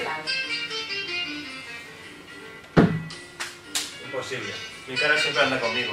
lado. Imposible. Mi cara siempre anda conmigo.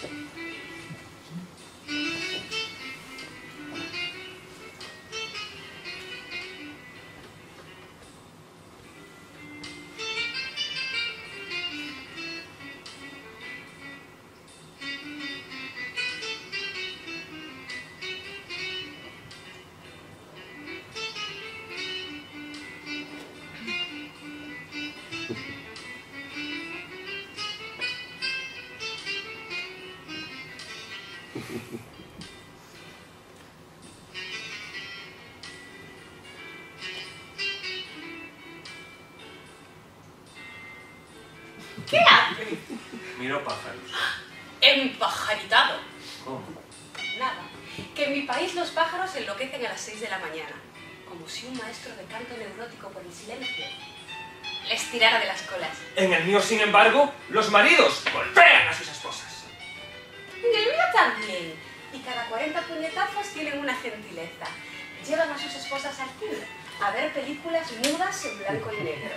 ¿Qué hace? Miro pájaros. Empajaritado. ¿Cómo? Nada, que en mi país los pájaros enloquecen a las 6 de la mañana, como si un maestro de canto neurótico por el silencio les tirara de las colas. En el mío, sin embargo, los maridos golpean a sus esposas. En el mío también, y cada 40 puñetazos tienen una gentileza. Llevan a sus esposas al cine a ver películas mudas en blanco y negro.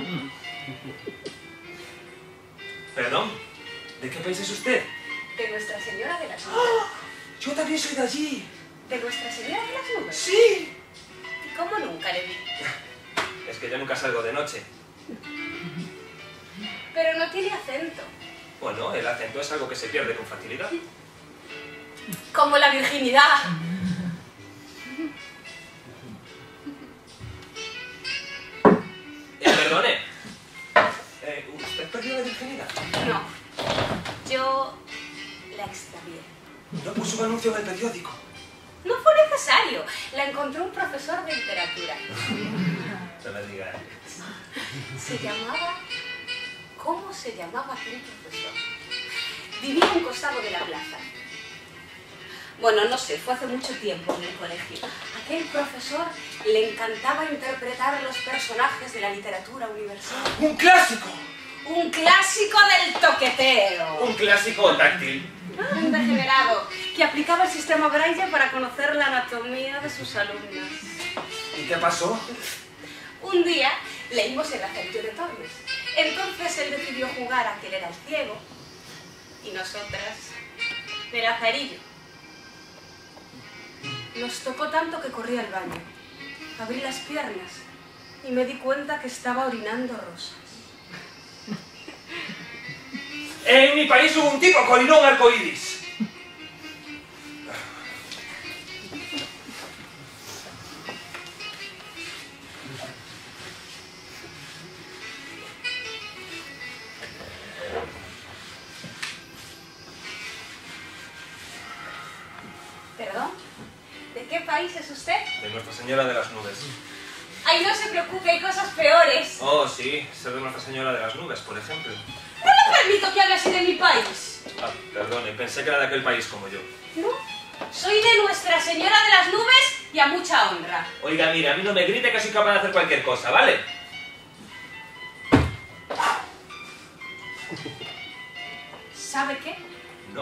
¿Perdón? ¿De qué país es usted? De Nuestra Señora de las Nubes. ¡Ah! Yo también soy de allí. ¿De Nuestra Señora de las Nubes? ¡Sí! ¿Y cómo nunca le vi? Es que yo nunca salgo de noche. Pero no tiene acento. Bueno, el acento es algo que se pierde con facilidad. Como la virginidad. Perdone. ¿Usted perdió la virginidad? No, yo la extravié. No puso un anuncio en el periódico. No fue necesario. La encontró un profesor de literatura. No me diga. Se llamaba... ¿Cómo se llamaba aquel profesor? Vivía a un costado de la plaza. Bueno, no sé, fue hace mucho tiempo en el colegio. Aquel profesor le encantaba interpretar los personajes de la literatura universal. ¡Un clásico! ¡Un clásico del toqueteo! Un clásico táctil. Un degenerado que aplicaba el sistema Braille para conocer la anatomía de sus alumnas. ¿Y qué pasó? Un día leímos el Acertio de Tormes. Entonces él decidió jugar a que él era el ciego y nosotras el azarillo. Nos tocó tanto que corrí al baño. Abrí las piernas y me di cuenta que estaba orinando rosas. En mi país hubo un tipo que orinó un arcoíris. ¿Perdón? ¿De qué país es usted? De Nuestra Señora de las Nubes. Ay, no se preocupe, hay cosas peores. Oh, sí, ser de Nuestra Señora de las Nubes, por ejemplo. No le permito que hable así de mi país. Ah, perdone, pensé que era de aquel país como yo. No, soy de Nuestra Señora de las Nubes y a mucha honra. Oiga, mira, a mí no me grite que soy capaz de hacer cualquier cosa, ¿vale? ¿Sabe qué? No.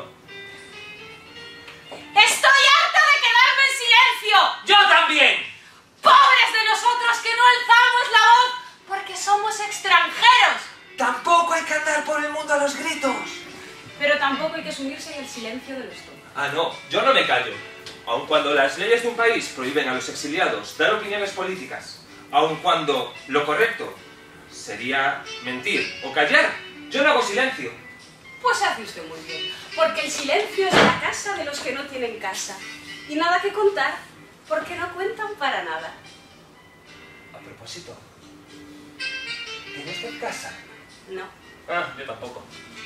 ¡Estoy harta de quedarme en silencio! ¡Yo también! ¡Pobres de nosotros que no alzamos la voz porque somos extranjeros! Tampoco hay que andar por el mundo a los gritos. Pero tampoco hay que sumirse en el silencio de los tontos. Ah, no, yo no me callo. Aun cuando las leyes de un país prohíben a los exiliados dar opiniones políticas, aun cuando lo correcto sería mentir o callar, yo no hago silencio. Pues hace usted muy bien, porque el silencio es la casa de los que no tienen casa. Y nada que contar, porque no cuentan para nada. A propósito, ¿tiene usted casa? No. Ah, yo tampoco.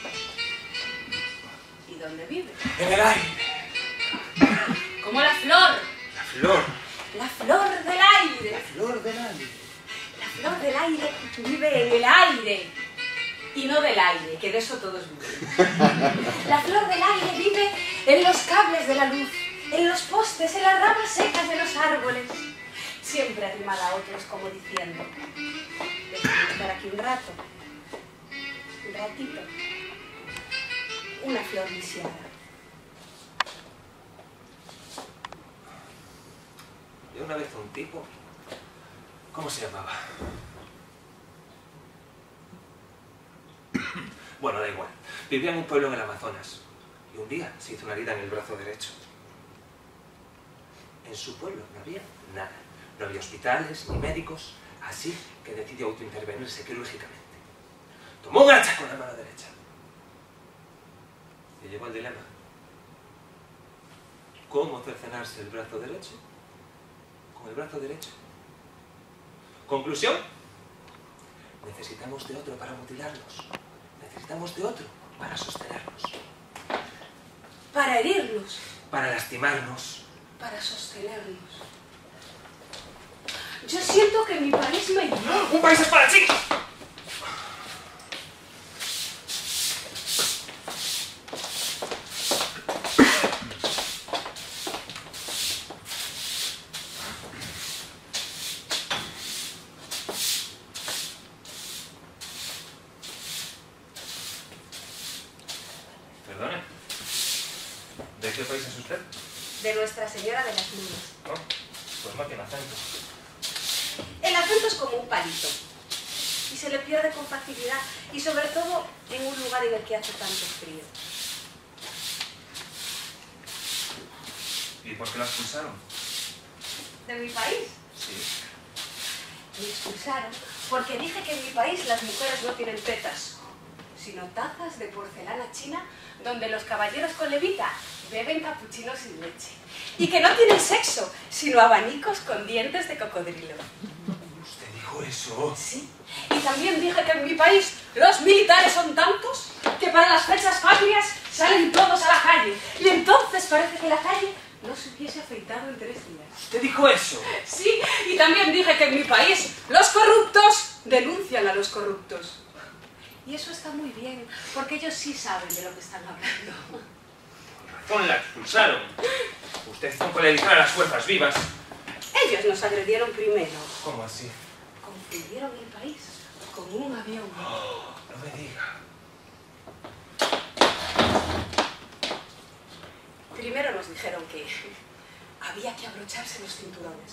¿Y dónde vive? En el aire. Como la flor. La flor. La flor del aire. La flor del aire. La flor del aire vive en el aire. Y no del aire, que de eso todos viven. La flor del aire vive en los cables de la luz, en los postes, en las ramas secas de los árboles. Siempre arrimada a otros como diciendo: déjame estar aquí un rato. Un ratito. Una flor lisiada. Yo una vez a un tipo... ¿Cómo se llamaba? Bueno, da igual. Vivía en un pueblo en el Amazonas. Y un día se hizo una herida en el brazo derecho. En su pueblo no había nada. No había hospitales ni médicos. Así que decidió autointervenirse quirúrgicamente. Tomó un hacha con la mano derecha. Y llegó el dilema. ¿Cómo cercenarse el brazo derecho? Con el brazo derecho. Conclusión. Necesitamos de otro para mutilarnos. Necesitamos de otro para sostenernos. Para herirnos. Para lastimarnos. Para sostenernos. Yo siento que mi país me hirió. ¡Un país es para chicos! Perdone. ¿De qué país es usted? De Nuestra Señora de las Nubes. ¿No? Pues no tiene acento. El acento es como un palito. Y se le pierde con facilidad. Y sobre todo en un lugar en el que hace tanto frío. ¿Y por qué la expulsaron? ¿De mi país? Sí. Me expulsaron porque dije que en mi país las mujeres no tienen tetas, sino tazas de porcelana china donde los caballeros con levita beben capuchinos sin leche. Y que no tienen sexo, sino abanicos con dientes de cocodrilo. ¿Usted dijo eso? Sí. Y también dije que en mi país los militares son tantos que para las fechas patrias salen todos a la calle. Y entonces parece que la calle no se hubiese afeitado en 3 días. ¿Usted dijo eso? Sí, y también dije que en mi país los corruptos denuncian a los corruptos. Y eso está muy bien, porque ellos sí saben de lo que están hablando. Por razón la expulsaron. Usted hizo polarizar a las fuerzas vivas. Ellos nos agredieron primero. ¿Cómo así? Confundieron el país con un avión. Oh, no me diga. Primero nos dijeron que había que abrocharse los cinturones.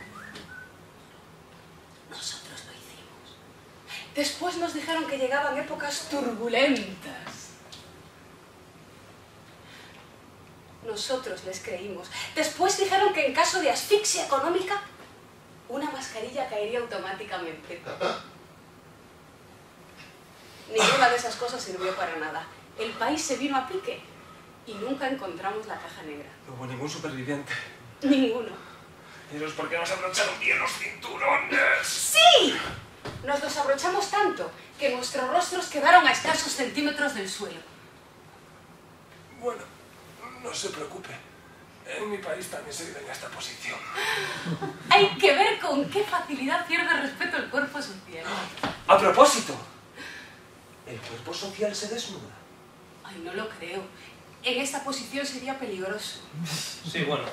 Nosotros lo hicimos. Después nos dijeron que llegaban épocas turbulentas. Nosotros les creímos. Después dijeron que en caso de asfixia económica, una mascarilla caería automáticamente. Ninguna de esas cosas sirvió para nada. El país se vino a pique y nunca encontramos la caja negra. No hubo ningún superviviente. Ninguno. ¿Pero es porque nos abrocharon bien los cinturones? ¡Sí! Nos los abrochamos tanto que nuestros rostros quedaron a escasos centímetros del suelo. Bueno, no se preocupe. En mi país también se vive en esta posición. Hay que ver con qué facilidad pierde respeto el cuerpo social. A propósito, ¿el cuerpo social se desnuda? Ay, no lo creo. En esta posición sería peligroso. Sí, bueno.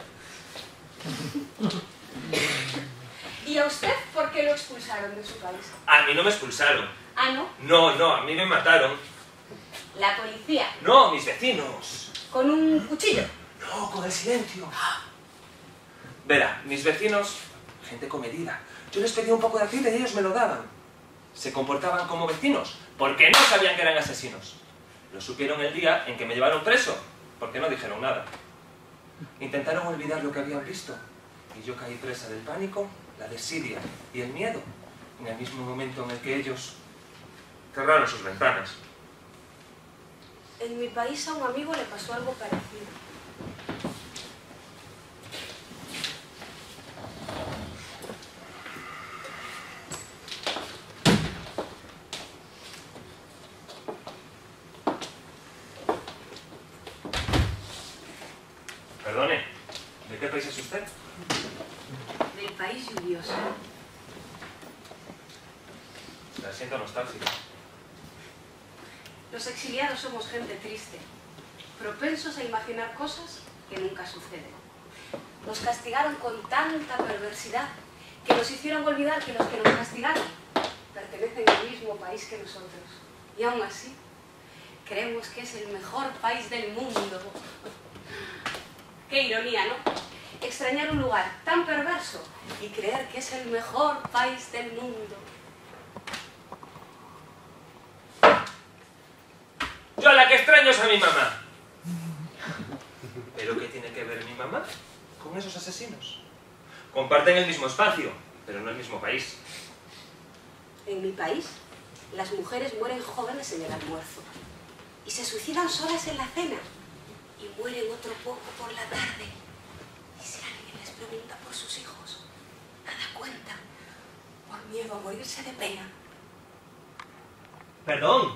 ¿Y a usted por qué lo expulsaron de su país? A mí no me expulsaron. Ah, ¿no? No, a mí me mataron. La policía. No, mis vecinos. ¿Con un cuchillo? No, con el silencio. Verá, mis vecinos, gente comedida. Yo les pedía un poco de aceite y ellos me lo daban. Se comportaban como vecinos, porque no sabían que eran asesinos. Lo supieron el día en que me llevaron preso, porque no dijeron nada. Intentaron olvidar lo que habían visto, y yo caí presa del pánico, la desidia y el miedo, en el mismo momento en el que ellos cerraron sus ventanas. En mi país a un amigo le pasó algo parecido. Perdone, ¿de qué país es usted? Del país lluvioso. La siento nostálgica. Los exiliados somos gente triste, propensos a imaginar cosas que nunca suceden. Nos castigaron con tanta perversidad que nos hicieron olvidar que los que nos castigaron pertenecen al mismo país que nosotros. Y aún así, creemos que es el mejor país del mundo. Qué ironía, ¿no? Extrañar un lugar tan perverso y creer que es el mejor país del mundo. años a mi mamá. ¿Pero qué tiene que ver mi mamá con esos asesinos? Comparten el mismo espacio, pero no el mismo país. En mi país, las mujeres mueren jóvenes en el almuerzo y se suicidan solas en la cena y mueren otro poco por la tarde. Y si alguien les pregunta por sus hijos, nada cuentan, por miedo a morirse de pena. Perdón.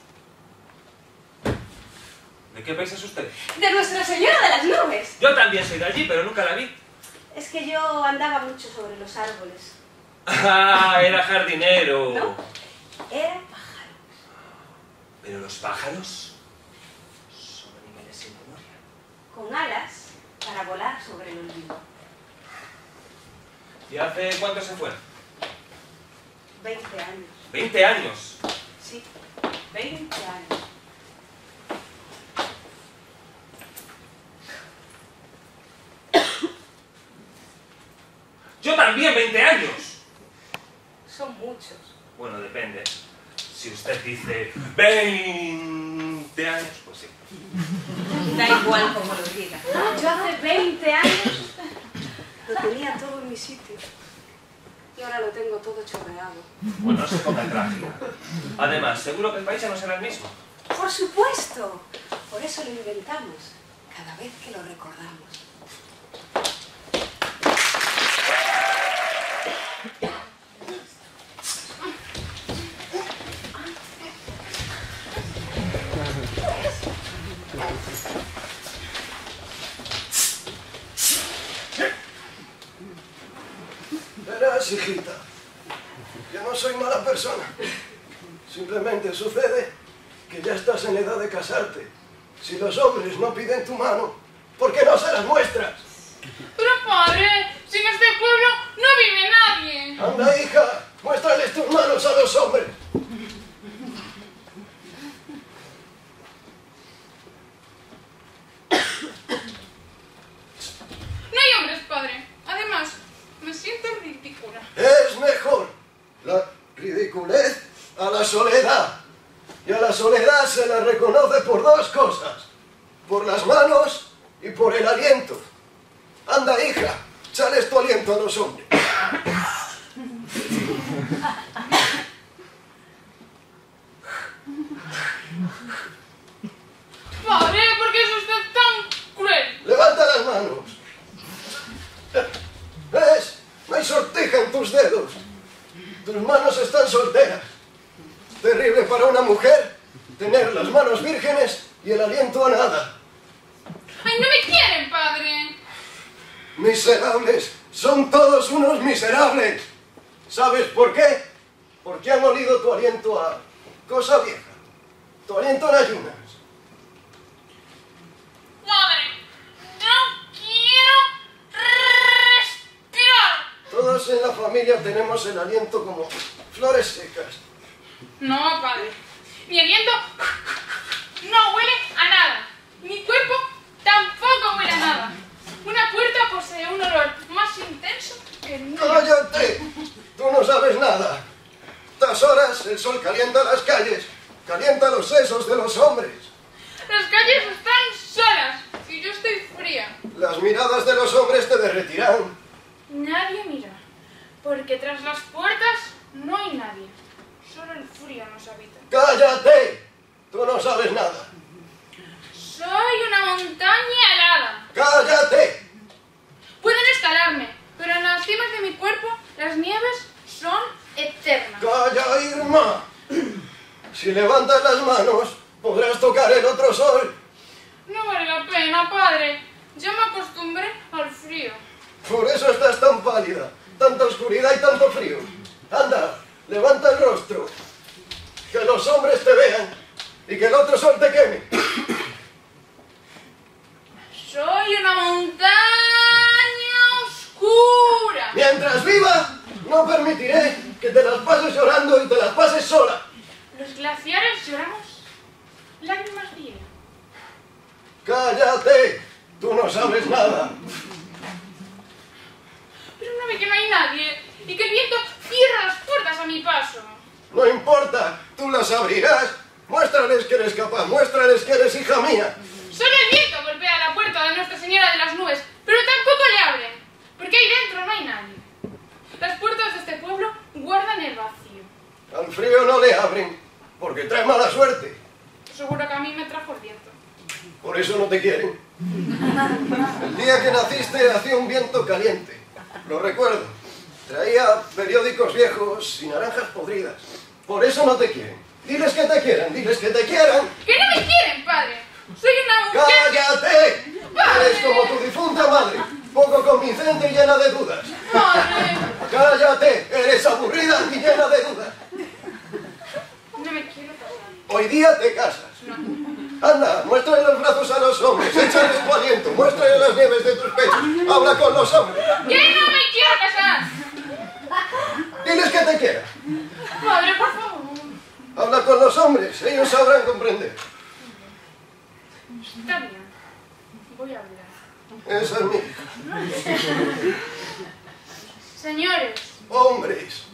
¿De qué país es usted? ¡De Nuestra Señora de las Nubes! Yo también soy de allí, pero nunca la vi. Es que yo andaba mucho sobre los árboles. Ah, era jardinero. ¿No? Era pájaro. Pero los pájaros son animales sin memoria. Con alas para volar sobre el olvido. ¿Y hace cuánto se fue? 20 años. 20 años. Sí, 20 años. Yo también, 20 años. Son muchos. Bueno, depende. Si usted dice 20 años, pues sí. Da igual como lo diga. Yo hace 20 años lo tenía todo en mi sitio. Y ahora lo tengo todo chorreado. Bueno, no se ponga trágica. Además, seguro que el país ya no será el mismo. ¡Por supuesto! Por eso lo inventamos, cada vez que lo recordamos. Verás, hijita, yo no soy mala persona. Simplemente sucede que ya estás en edad de casarte. Si los hombres no piden tu mano, ¿por qué no se las muestras? Pero padre, si en este pueblo no vive nadie. Anda, hija, muéstrales tus manos a los hombres. No hay hombres, padre. Además, me siento ridícula. Es mejor la ridiculez a la soledad. Y a la soledad se la reconoce por dos cosas. Por las manos y por el aliento. Anda, hija, échales tu aliento a los hombres. Padre, ¿por qué es usted tan cruel? Levanta las manos. ¿Ves? No hay sortija en tus dedos. Tus manos están solteras. Terrible para una mujer tener las manos vírgenes y el aliento a nada. ¡Ay, no me quieren, padre! Miserables. Son todos unos miserables. ¿Sabes por qué? Porque han olido tu aliento a cosa vieja. Tu aliento en ayunas. Madre, no quiero respirar. Todos en la familia tenemos el aliento como flores secas. No, padre. Mi aliento no huele a nada. Mi cuerpo tampoco huele a nada. Una puerta posee un olor más intenso que nunca. ¡Cállate! Tú no sabes nada. Estas horas el sol calienta las calles, calienta los sesos de los hombres. Las calles están solas y yo estoy fría. Las miradas de los hombres te derretirán. Nadie mira, porque tras las puertas no hay nadie. Solo el frío nos habita. ¡Cállate! Tú no sabes nada. Soy una montaña helada. ¡Cállate! Pueden escalarme, pero en las cimas de mi cuerpo las nieves son eternas. ¡Calla, Irma! Si levantas las manos, podrás tocar el otro sol. No vale la pena, padre. Ya me acostumbré al frío. Por eso estás tan pálida, tanta oscuridad y tanto frío. Anda, levanta el rostro. Que los hombres te vean y que el otro sol te queme. Soy una montaña oscura. Mientras viva, no permitiré que te las pases llorando y te las pases sola. Los glaciares lloramos lágrimas de hielo. ¡Cállate! Tú no sabes nada. Pero no ve que no hay nadie y que el viento cierra las puertas a mi paso. No importa, tú las abrirás. Muéstrales que eres capaz, muéstrales que eres nubes, hija mía. Solo el viento golpea la puerta de Nuestra Señora de las Nubes, pero tampoco le abren, porque ahí dentro no hay nadie. Las puertas de este pueblo guardan el vacío. Al frío no le abren, porque trae mala suerte. Seguro que a mí me trajo el viento. Por eso no te quieren. El día que naciste hacía un viento caliente. Lo recuerdo. Traía periódicos viejos y naranjas podridas. Por eso no te quieren. Diles que te quieran, diles que te quieran. ¡Que no me quieren, padre! ¡Soy una mujer! ¡Cállate! ¡Padre! Eres como tu difunta madre, poco convincente y llena de dudas. ¡Madre! ¡Cállate! Eres aburrida y llena de dudas. No me quiero casar. Hoy día te casas. No. Anda, muéstrale los brazos a los hombres, échales tu aliento, muéstrale las nieves de tus pechos, habla con los hombres. ¡Que no me quiero casar! Diles que te quieran. Madre, por favor. Habla con los hombres, ellos sabrán comprender. Está bien. Voy a hablar. Esa es mi hija. Señores. Hombres.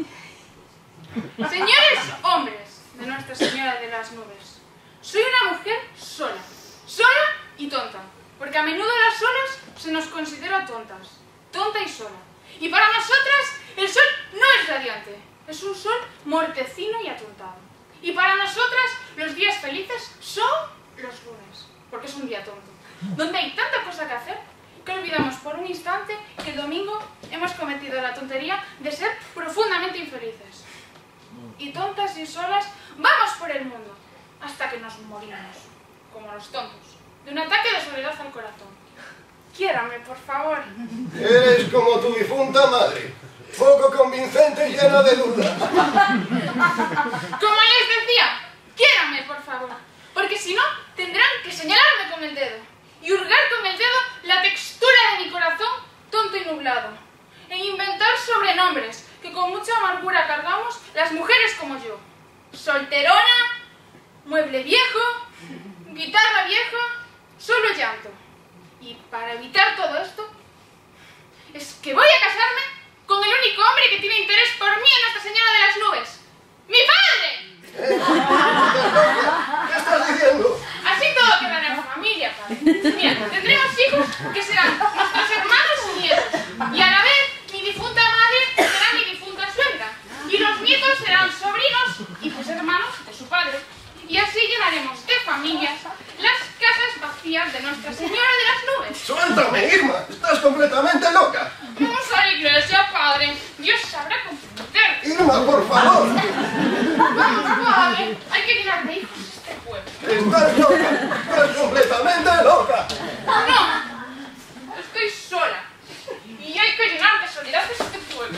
Señores hombres de Nuestra Señora de las Nubes. Soy una mujer sola. Sola y tonta. Porque a menudo las solas se nos considera tontas. Tonta y sola. Y para nosotras el sol no es radiante. Es un sol mortecino y atontado. Y para nosotras los días felices son los lunes. Porque es un día tonto. Donde hay tanta cosa que hacer que olvidamos por un instante que el domingo hemos cometido la tontería de ser profundamente infelices. Y tontas y solas vamos por el mundo hasta que nos morimos, como los tontos, de un ataque de soledad al corazón. Quiérame, por favor. Eres como tu difunta madre, poco convincente y llena de dudas. Como les decía, quiérame, por favor, porque si no, tendrán que señalarme con el dedo y hurgar con el dedo la textura de mi corazón tonto y nublado, e inventar sobrenombres que con mucha amargura cargamos las mujeres como yo. Solterona, mueble viejo, guitarra vieja, solo llanto. Y para evitar todo esto, es que voy a casarme con el único hombre que tiene interés por mí en Nuestra Señora de las Nubes. ¡Mi padre! ¿Qué estás diciendo? Así todo quedará en familia, padre. Mira, tendremos hijos que serán nuestros hermanos y nietos. Y a la vez, mi difunta madre será mi difunta suegra. Y los nietos serán sobrinos, hijos hermanos de su padre. Y así llenaremos de familias las casas vacías de Nuestra Señora de las Nubes. ¡Suéltame, Irma! ¡Estás completamente loca! Vamos a la iglesia, padre. Dios sabrá comprender. ¡Irma, por favor! Vamos, padre. Hay que llenar de hijos este pueblo. ¡Estás loca! ¡Estás completamente loca! No, estoy sola. Y hay que llenar de soledad este pueblo.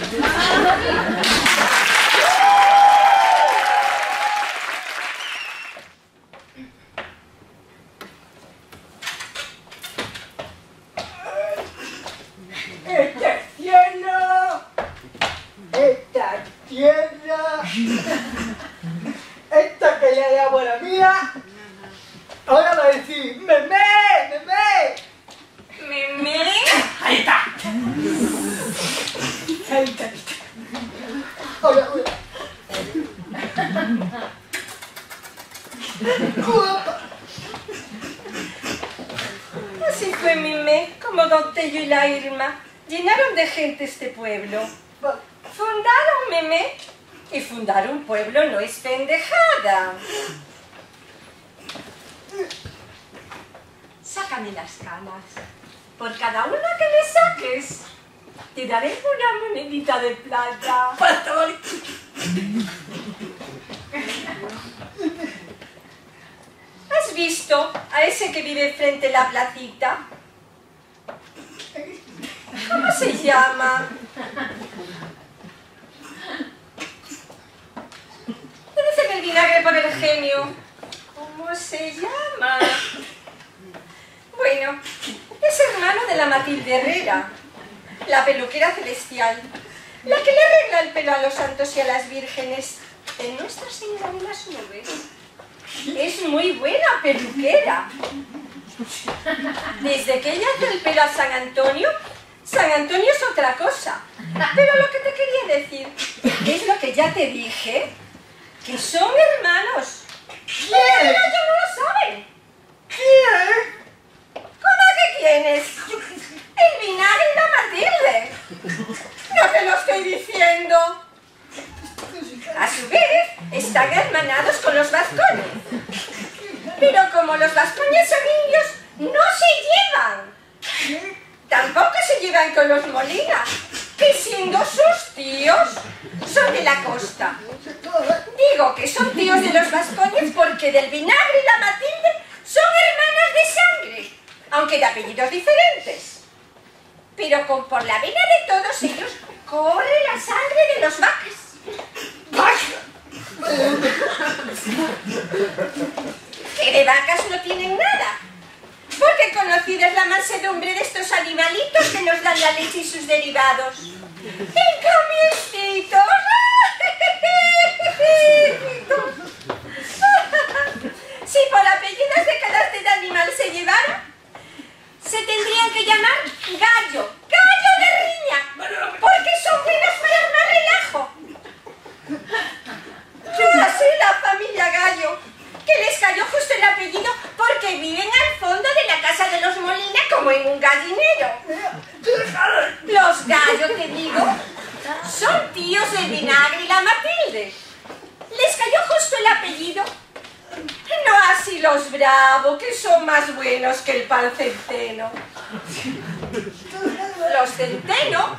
¡Este cielo! ¡Esta tierra! ¡Esta que ya era buena mía! Ahora va a decir ¡Memé! ¡Memé! ¿Memé? ¡Ahí está! Ahí está. Ahora, ¡Guapa! Así fue Memé, como Don Tello y la Irma. Llenaron de gente este pueblo. Fundaron Memé. Y fundar un pueblo no es pendejada. Sácame las canas. Por cada una que le saques, te daré una monedita de plata. ¿Has visto a ese que vive frente a la placita? ¿Cómo se llama? Dice que el vinagre por el genio. ¿Cómo se llama? Bueno, es hermano de la Matilde Herrera, la peluquera celestial, la que le arregla el pelo a los santos y a las vírgenes en Nuestra Señora de las Nubes. Es muy buena peluquera. Desde que ella hace el pelo a San Antonio es otra cosa. Pero lo que te quería decir es lo que ya te dije, que son hermanos. Pero ellos no lo saben. como los vascoñes son indios, no se llevan. Tampoco se llevan con los Molina, que siendo sus tíos son de la costa. Digo que son tíos de los vascoñes porque del Vinagre y la Matilde son hermanos de sangre, aunque de apellidos diferentes. Pero por la vena de todos ellos corre la sangre de los vacas. Que de vacas no tienen nada, porque conocida es la mansedumbre de estos animalitos que nos dan la leche y sus derivados. En cambio, si por apellidos de carácter animal se llevara, se tendrían que llamar gallo de riña, porque son buenos para armar relajo. Así la familia Gallo, que les cayó justo el apellido porque viven al fondo de la casa de los Molina como en un gallinero. Los Gallo, te digo, son tíos del Vinagre y la Matilde. Les cayó justo el apellido. No así los Bravo, que son más buenos que el pan centeno. Los Centeno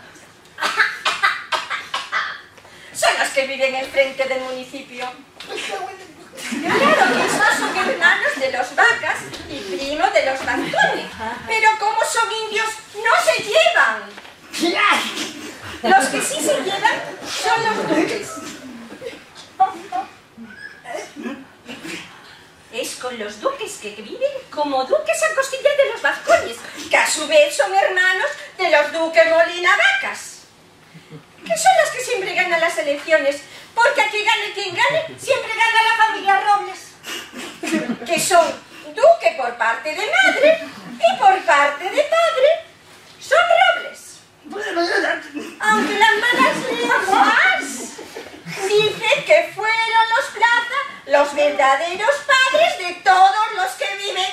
son los que viven enfrente del municipio. Claro que estos son hermanos de los Vacas y primos de los Vascones, pero como son indios, no se llevan. Los que sí se llevan son los duques. Es con los duques que viven como duques a costillas de los Vascones, que a su vez son hermanos de los duques Molina Vacas, que son los que siempre ganan las elecciones, porque aquí gane quien gane, siempre gana la familia Robles, que son duque por parte de madre y por parte de padre son Robles. Aunque las malas lenguas dicen que fueron los Plaza los verdaderos padres de todos los que viven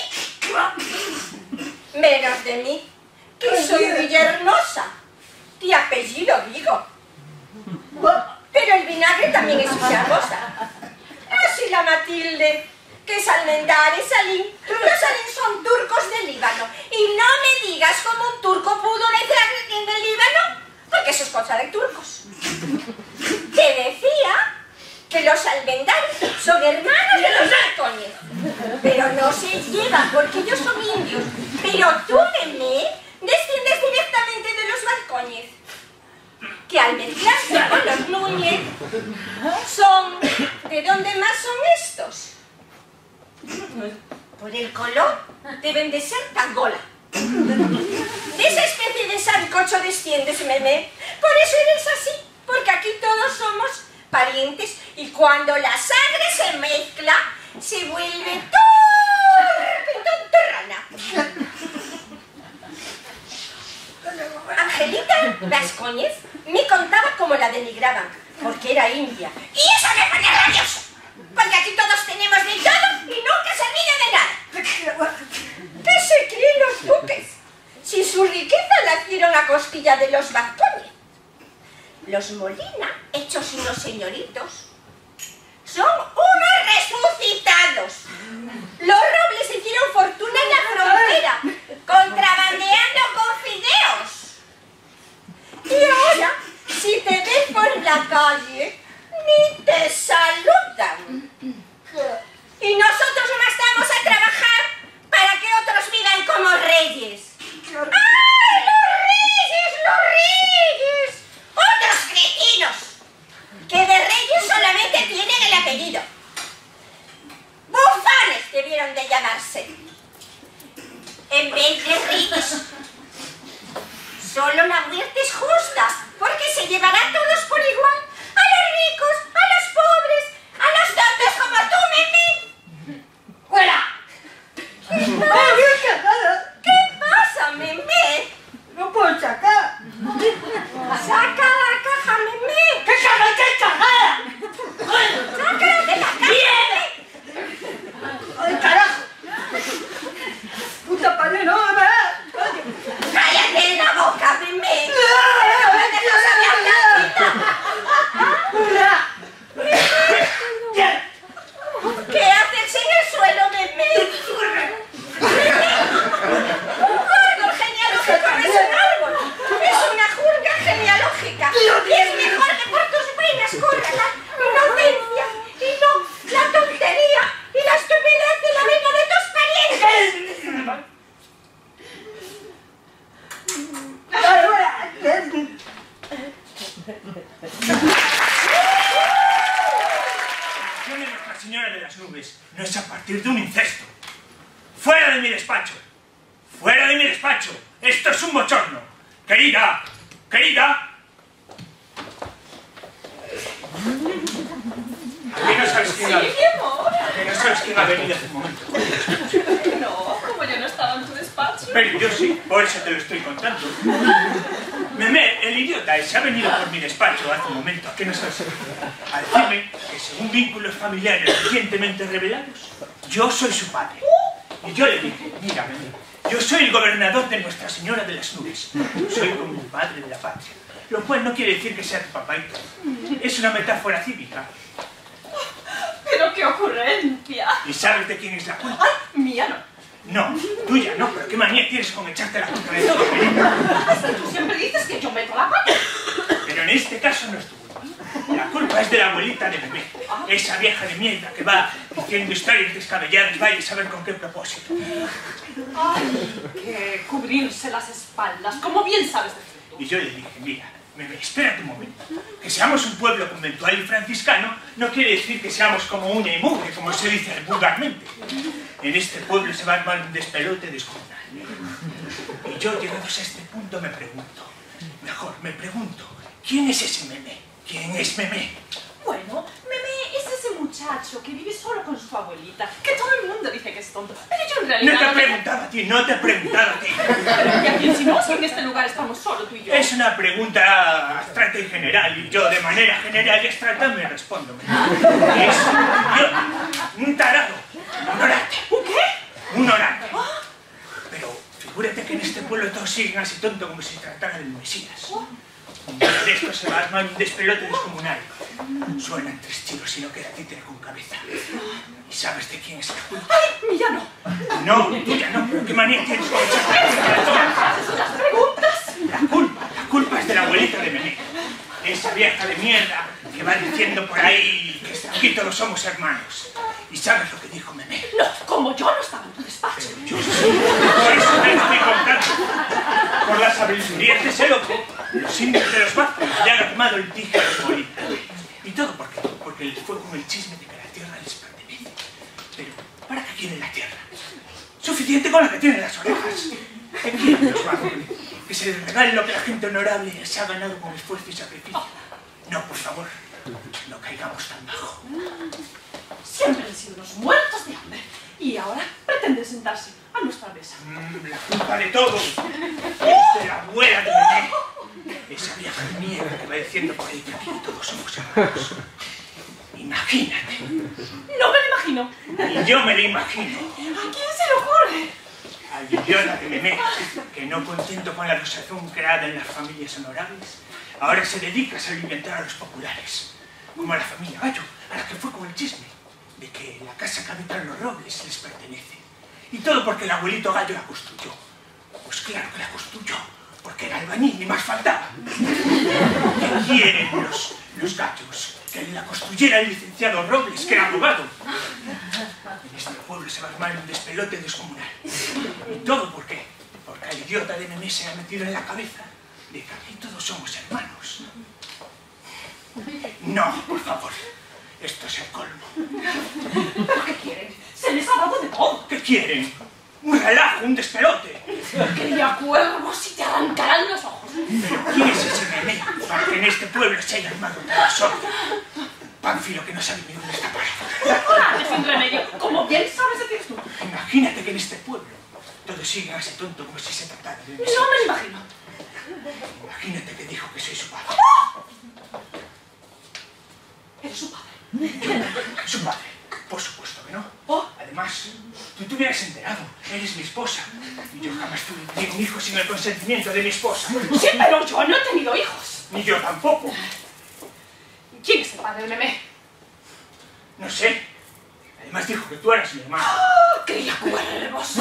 aquí. Menos de mí, que soy Villahermosa, de apellido Vigo. Pero el Vinagre también es Villahermosa. Así la Matilde, que es Almendares, Salín. Los Salín son turcos del Líbano. Y no me digas cómo un turco pudo nacer en el Líbano, porque eso es cosa de turcos. Te decía que los Almendares son hermanos de los Vascones, pero no se llevan porque ellos son indios. Pero tú, Memé, desciendes directamente de los Vascones, que al mezclarse con los Núñez son... ¿De dónde más son estos? Por el color deben de ser Tangola. De esa especie de sancocho desciendes, Memé. Por eso eres así, porque aquí todos somos parientes y cuando la sangre se mezcla se vuelve tontorrana. Angelita Vascoñez me contaba cómo la denigraban, porque era india. Y eso me pone rabioso, porque aquí todos tenemos de todo y nunca se ríe de nada. ¿Qué se creen los duques? Si su riqueza la dieron a costilla de los Vascoñez. Los Molina, hechos unos señoritos, son unos resucitados. Los Robles hicieron fortuna en la frontera, contrabandeando con fideos. Y ahora, si te ven por la calle, ni te saludan. Y nosotros no estamos a trabajar para que otros vivan como reyes. ¡Ay, los reyes, los reyes! ¡Otros cretinos! Que de reyes solamente tienen el apellido. Bufones debieron de llamarse. En vez de reyes. Solo la muerte es justa, porque se llevará a todos por igual. A los ricos, a los pobres, a los tontos como tú, Memé. ¡Fuera! ¿Qué pasa, Memé? No puedo sacar. ¡Saca la caja, Memé! ¡Qué caja, qué cagada! ¡Sácala de la caja! ¡Ay, carajo! ¡Puta padre, no me va! ¡Cállate la boca, Memé! ¿Qué haces en el suelo, Memé? ¡Fuera de mi despacho! ¡Fuera de mi despacho! ¡Esto es un bochorno! ¡Querida! ¡Querida! ¿A qué no sabes quién ha venido? Sí, mi amor. ¿A qué no sabes quién ha venido hace un momento? No, como yo no estaba en tu despacho. Pero yo sí, por eso te lo estoy contando. Memé, el idiota ese, ha venido por mi despacho hace un momento. ¿A qué no sabes? A decirme que según vínculos familiares recientemente revelados, yo soy su padre. Y yo le dije, mira, Memé, yo soy el gobernador de Nuestra Señora de las Nubes. Soy como el padre de la patria. Lo cual no quiere decir que sea tu papá y todo. Es una metáfora cívica. Pero qué ocurrencia. ¿Y sabes de quién es la culpa? Ay, mía no. No, tuya no, pero qué manía tienes con echarte la culpa de todo, querida. Es que tú siempre dices que yo meto la pata. Pero en este caso no es tu culpa. La culpa es de la abuelita de Memé. Esa vieja de mierda que va diciendo historias descabelladas, vaya a saber con qué propósito. Ay, que cubrirse las espaldas, como bien sabes decir. Y yo le dije, mira, Memé, espérate un momento. Que seamos un pueblo conventual y franciscano no quiere decir que seamos como uña y mugre, como se dice vulgarmente. En este pueblo se va a armar un despelote descomunal. Y yo, llegados a este punto, me pregunto, ¿quién es ese Memé? ¿Quién es Memé? Bueno, Memé es ese muchacho que vive solo con su abuelita, que todo el mundo dice que es tonto, pero yo en realidad... No te he preguntado a ti, no te he preguntado a ti. ¿Y a quién si no? Si en este lugar estamos solo tú y yo. Es una pregunta abstracta y general, y yo de manera general y abstracta me respondo. Es un tarado, un orate. ¿Un qué? Un orate. Pero figúrate que en este pueblo todos siguen así tonto como si tratara del Mesías. Un día de esto se va a armar un despelote descomunal. Suenan 3 tiros y no queda títere con cabeza. ¿Y sabes de quién es la culpa? ¡Ay, mía no! No, tuya no, pero qué manía tienes con echarte la culpa de todo. ¿Haces unas preguntas? La culpa es de la abuelita de Memé. Esa vieja de mierda que va diciendo por ahí que aquí todos somos hermanos. ¿Y sabes lo que dijo Memé? No, como yo no estaba en tu despacho. Yo sí, por eso te estoy contando. Por las sabidurías de ese loco, los indios de los vázquez le han armado el dije a la abuelita. ¿Y todo por qué? Porque les fue con el chisme de que la tierra les pertenece. Pero, ¿para qué quieren la tierra? Suficiente con la que tienen las orejas. ¿Qué quieren los vázquez? Que se les regale lo que la gente honorable se ha ganado con esfuerzo y sacrificio. No, por favor, no caigamos tan bajo. Siempre han sido unos muertos de hambre. Y ahora pretenden sentarse a nuestra mesa. La culpa de todo es de la abuela de Memé. Esa vieja de mierda que va diciendo por ahí que aquí todos somos hermanos. Imagínate. No me lo imagino. Y yo me lo imagino. ¿A quién se le ocurre? Al idiota de Memé, que no contento con la rosazón creada en las familias honorables, ahora se dedica a alimentar a los populares. Como a la familia Gallo, a la que fue con el chisme de que la casa que habitan los Robles les pertenece. Y todo porque el abuelito Gallo la construyó. Pues claro que la construyó, porque era albañil y más faltaba. ¿Qué quieren los Gallos? Que la construyera el licenciado Robles, que era abogado. En este pueblo se va a armar un despelote descomunal. ¿Y todo por qué? Porque el idiota de Memé se ha metido en la cabeza de que aquí todos somos hermanos. No, por favor. Esto es el colmo. ¿Pero qué quieren? Se les ha dado de todo. ¿Qué quieren? Un relajo, un despelote. Cría cuervos y te arrancarán los ojos. Pero ¿quién es ese Memé para que en este pueblo se haya armado tal sorte? Pánfilo que no sabe ni dónde está parado. ¡Coraje sin remedio! Como bien sabes decir tú. Imagínate que en este pueblo todos siguen así tonto como si se tratara de No me lo imagino. Imagínate que dijo que soy su padre. Eres su padre. Su padre. Por supuesto que no. Oh. Además, tú te hubieras enterado. Eres mi esposa. Y yo jamás tuve un hijo sin el consentimiento de mi esposa. Sí, pero yo no he tenido hijos. Ni yo tampoco. ¿Quién es el padre de Memé? No sé. Además dijo que tú eras mi hermano. ¡Oh, cría cuervos!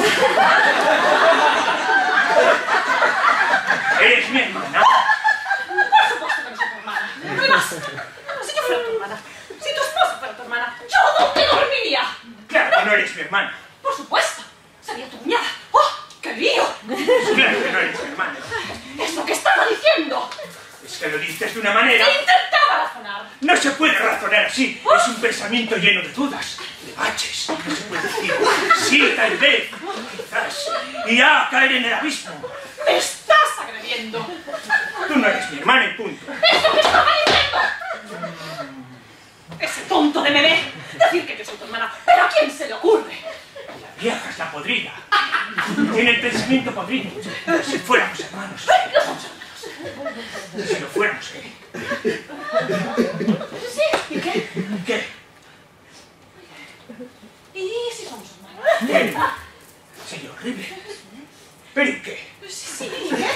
¿Eres mi hermana? Por supuesto que no soy tu hermana. Además, si yo fuera tu hermana, si tu esposa fuera tu hermana, ¿yo dónde dormiría? Claro que no eres mi hermana. Por supuesto. Sería tu cuñada. ¡Oh, qué lío! Claro que no eres mi hermana. Es lo que estaba diciendo. Es que lo dices de una manera... Intentaba razonar. No se puede razonar así. Es un pensamiento lleno de dudas, de baches. No se puede decir sí, tal vez. tropezás y a caer en el abismo. ¡Me estás agrediendo! Tú no eres mi hermana y punto. ¡Eso que estaba diciendo! Ese tonto de bebé. Decir que yo soy tu hermana. ¿Pero a quién se le ocurre? La vieja es la podrida. Tiene el pensamiento podrido. Si fuéramos hermanos. No somos hermanos. Si lo fuéramos, ¿qué? Sí, ¿y qué? ¿Qué? ¿Y si somos hermanos? ¿Qué? Sería horrible. ¿Pero y qué? Sí.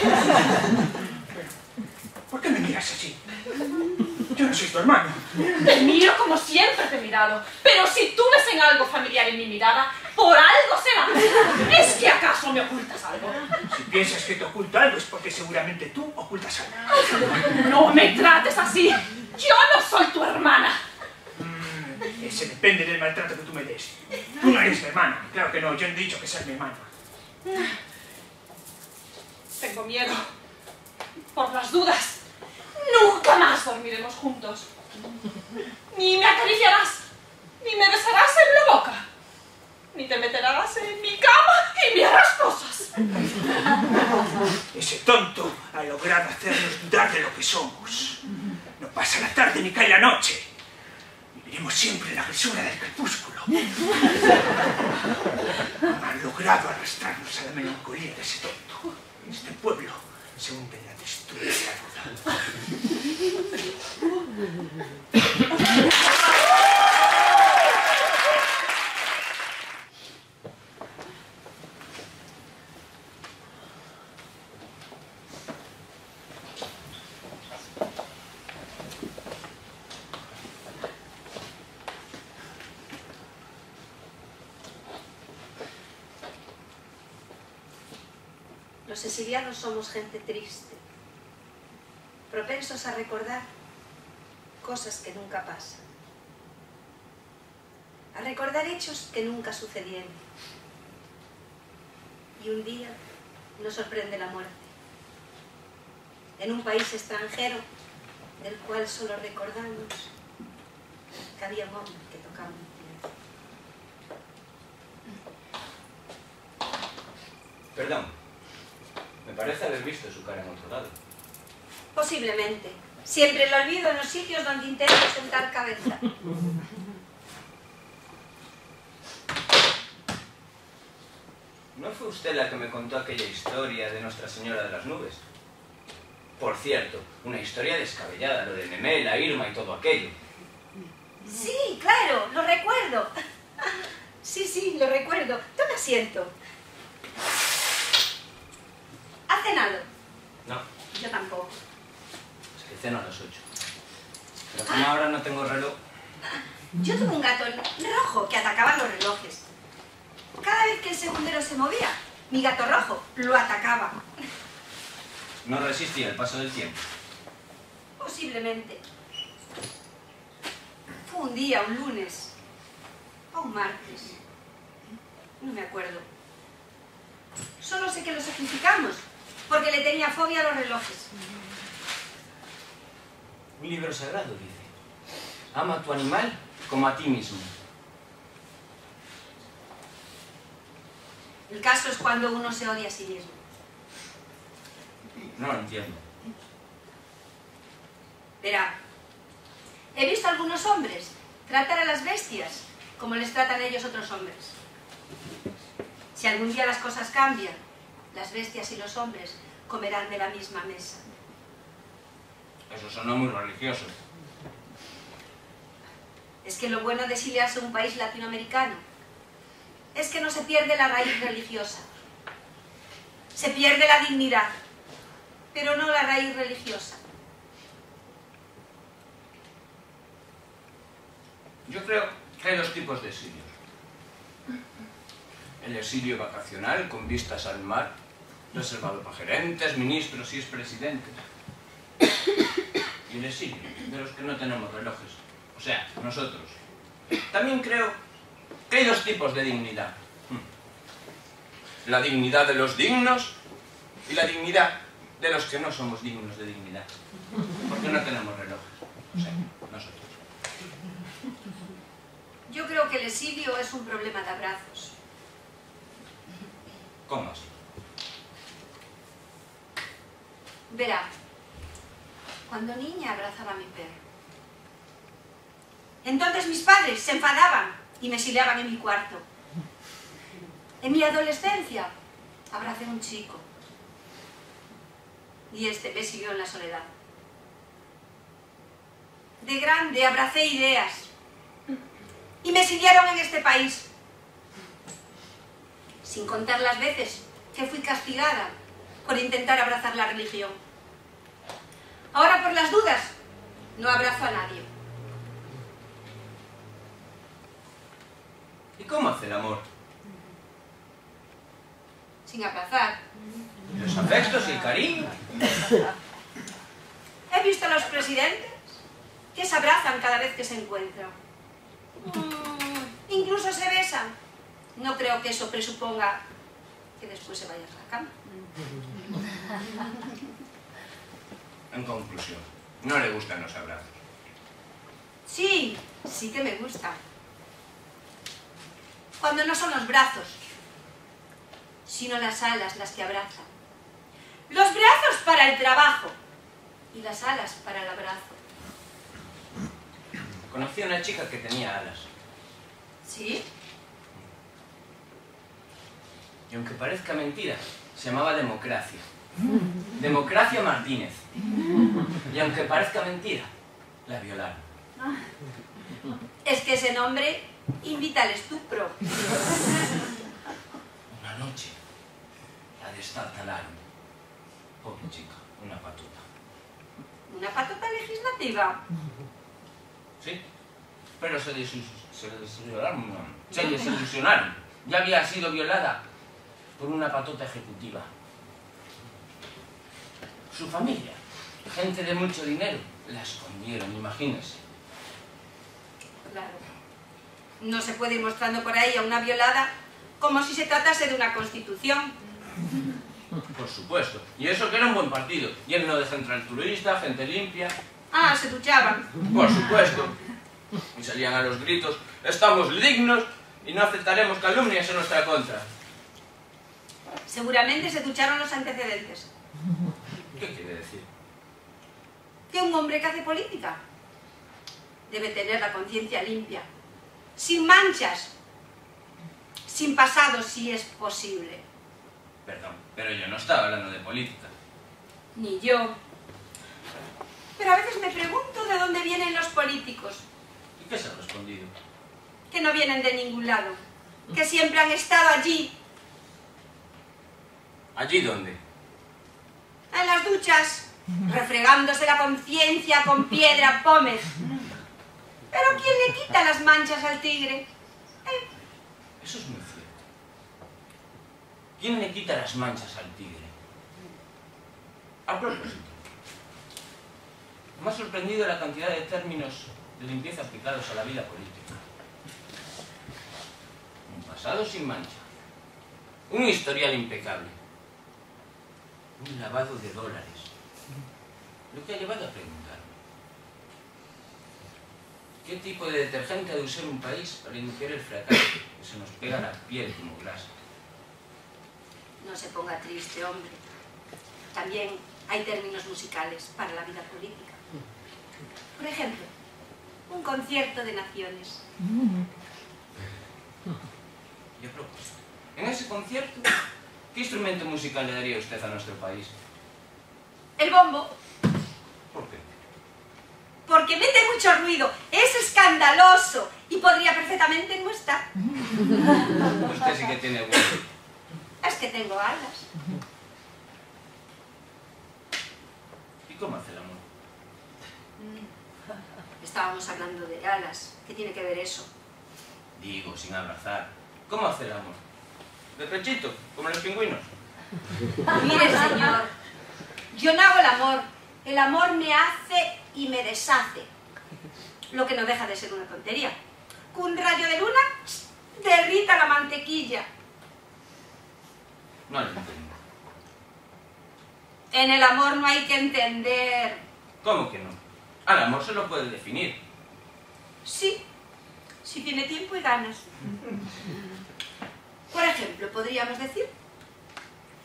¿Por qué me miras así? Yo no soy tu hermano. Te miro como siempre te he mirado. Pero si tú ves en algo familiar en mi mirada, por algo será. ¿Es que acaso me ocultas algo? Si piensas que te oculto algo es porque seguramente tú ocultas algo. No me trates así. Yo no soy tu hermana. Ese depende del maltrato que tú me des. Tú no eres mi hermana. Claro que no, yo no he dicho que seas mi hermana. Tengo miedo. Por las dudas. Nunca más dormiremos juntos. Ni me acariciarás, ni me besarás en la boca, ni te meterás en mi cama y me harás cosas. Ese tonto ha logrado hacernos dudar de lo que somos. No pasa la tarde ni cae la noche. Viviremos siempre en la grisura del crepúsculo. Han logrado arrastrarnos a la melancolía de ese tonto. Este pueblo se hunde en la textura de la duda. Los exiliados somos gente triste, propensos a recordar cosas que nunca pasan, a recordar hechos que nunca sucedieron. Y un día nos sorprende la muerte, en un país extranjero del cual solo recordamos que había un hombre que tocaba un piano. Perdón. Me parece haber visto su cara en otro lado. Posiblemente. Siempre lo olvido en los sitios donde intento sentar cabeza. ¿No fue usted la que me contó aquella historia de Nuestra Señora de las Nubes? Por cierto, una historia descabellada, lo de Nemé, la Irma y todo aquello. Sí, claro, lo recuerdo. Sí, lo recuerdo. Toma asiento. ¿Has cenado? No, Yo tampoco. es que ceno a las 8. Pero como ahora no tengo reloj... Yo tuve un gato rojo que atacaba los relojes. Cada vez que el segundero se movía, mi gato rojo lo atacaba. No resistía el paso del tiempo. Posiblemente. Fue un día, un lunes, o un martes. No me acuerdo. Solo sé que lo sacrificamos, porque le tenía fobia a los relojes. Un libro sagrado dice: ama a tu animal como a ti mismo. El caso es cuando uno se odia a sí mismo. No lo entiendo. Verá, he visto a algunos hombres tratar a las bestias como les tratan ellos otros hombres. Si algún día las cosas cambian, las bestias y los hombres comerán de la misma mesa. Eso sonó muy religioso. Es que lo bueno de exiliarse a un país latinoamericano es que no se pierde la raíz religiosa. Se pierde la dignidad, pero no la raíz religiosa. Yo creo que hay dos tipos de exilios. El exilio vacacional con vistas al mar, reservado para gerentes, ministros y expresidentes. Y el exilio de los que no tenemos relojes, o sea, nosotros. También creo que hay dos tipos de dignidad. La dignidad de los dignos y la dignidad de los que no somos dignos de dignidad. Porque no tenemos relojes, o sea, nosotros. Yo creo que el exilio es un problema de abrazos. ¿Cómo así? Verá, cuando niña abrazaba a mi perro. Entonces mis padres se enfadaban y me exiliaban en mi cuarto. En mi adolescencia abracé a un chico y este me siguió en la soledad. De grande abracé ideas y me siguieron en este país. Sin contar las veces que fui castigada por intentar abrazar la religión. Ahora, por las dudas, no abrazo a nadie. ¿Y cómo hace el amor? Sin abrazar. ¿Los afectos y el cariño? He visto a los presidentes que se abrazan cada vez que se encuentran. Incluso se besan. No creo que eso presuponga que después se vayan a la cama. En conclusión, no le gustan los abrazos. Sí, sí que me gustan. Cuando no son los brazos, sino las alas las que abrazan. Los brazos para el trabajo y las alas para el abrazo. Conocí a una chica que tenía alas. ¿Sí? Y aunque parezca mentira, se llamaba Democracia. Democracia Martínez. Y aunque parezca mentira, la violaron. Es que ese nombre invita al estupro. Una noche la destartalaron. Pobre chica, una patuta. ¿Una patota legislativa? Sí, pero se desilusionaron. Se desilusionaron. Ya había sido violada por una patota ejecutiva. Su familia, gente de mucho dinero, la escondieron, imagínense. Claro. No se puede ir mostrando por ahí a una violada como si se tratase de una constitución. Por supuesto. Y eso que era un buen partido, lleno de centralturista, gente limpia. Ah, se duchaban. Por supuesto. Y salían a los gritos: estamos dignos y no aceptaremos calumnias en nuestra contra. Seguramente se ducharon los antecedentes. ¿Qué quiere decir? Que un hombre que hace política debe tener la conciencia limpia, sin manchas, sin pasado si es posible. Perdón, pero yo no estaba hablando de política. Ni yo. Pero a veces me pregunto de dónde vienen los políticos. ¿Y qué se ha respondido? Que no vienen de ningún lado, que siempre han estado allí. ¿Allí dónde? En las duchas, refregándose la conciencia con piedra pómez. Pero ¿quién le quita las manchas al tigre? Eso es muy cierto. ¿Quién le quita las manchas al tigre? A propósito, me ha sorprendido la cantidad de términos de limpieza aplicados a la vida política. Un pasado sin mancha. Un historial impecable. Un lavado de dólares. Lo que ha llevado a preguntarme: ¿qué tipo de detergente ha de usar un país para limpiar el fracaso que se nos pega a la piel como grasa? No se ponga triste, hombre. También hay términos musicales para la vida política. Por ejemplo, un concierto de naciones. Y a propósito, en ese concierto, ¿qué instrumento musical le daría usted a nuestro país? El bombo. ¿Por qué? Porque mete mucho ruido, es escandaloso y podría perfectamente no estar. Usted sí que tiene gusto. Es que tengo alas. ¿Y cómo hace el amor? Estábamos hablando de alas. ¿Qué tiene que ver eso? Digo, sin abrazar. ¿Cómo hace el amor? ¿De pechito, como los pingüinos? Mire, señor, yo no hago el amor. El amor me hace y me deshace. Lo que no deja de ser una tontería. Que un rayo de luna derrita la mantequilla. No lo entiendo. En el amor no hay que entender. ¿Cómo que no? Al amor se lo puede definir. Sí, si tiene tiempo y ganas. Por ejemplo, podríamos decir